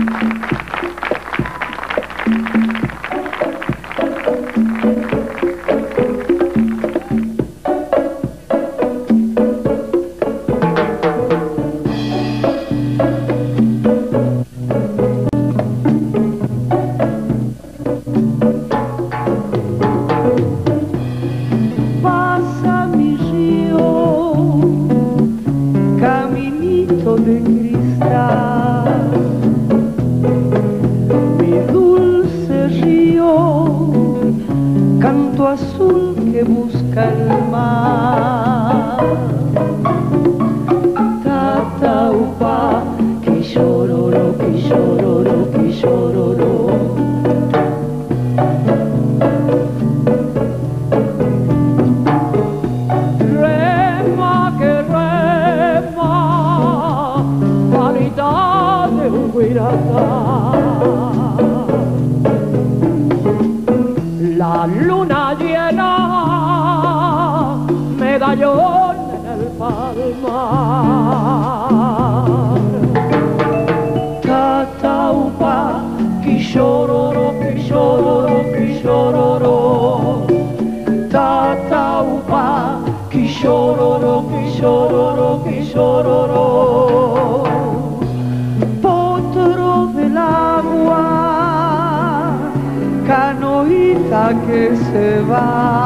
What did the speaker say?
De cristal, mi dulce río, canto azul que busca el mar. Tataupa, que llororo, que llororo, que llororo. La luna llena, medallón en el palmar. Tataupa, que llororo, que llororo, que llororo. Tataupa, que llororo, que llororo, que llororo. Canoita que se va.